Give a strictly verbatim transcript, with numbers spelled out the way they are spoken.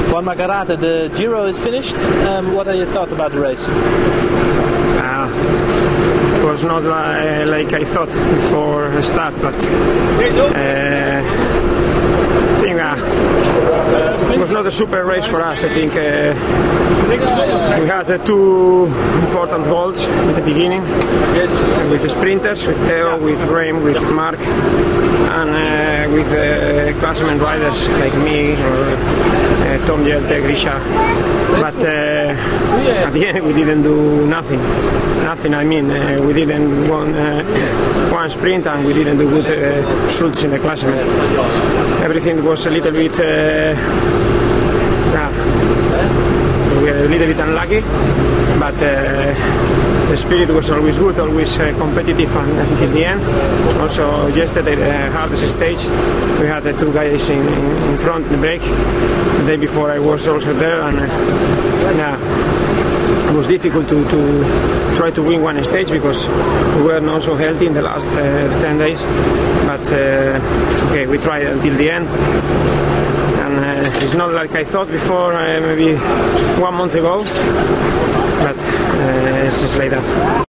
Juan Margarate, the Giro is finished. Um, what are your thoughts about the race? Uh, it was not li like I thought before the start, but uh, I think uh, it was not a super race for us. I think uh, we had uh, two important goals at the beginning with the sprinters, with Theo, with Graham, with Mark, and uh, with uh, classmen riders like me or uh, Tom Jelte, Grisha. But uh, at the end we didn't do nothing. Nothing. I mean, uh, we didn't won uh, one sprint and we didn't do good uh, results in the classement. Everything was a little bit. Uh, uh, we were a little bit unlucky, but uh, the spirit was always good, always uh, competitive until the end. Also, yesterday, the hardest stage, we had the two guys in, in, in front in the break. The day before, I was also there, and uh, yeah, it was difficult to, to try to win one stage because we were not so healthy in the last uh, ten days. But uh, okay, we tried until the end. And uh, it's not like I thought before, uh, maybe one month ago, but uh, it's just like that.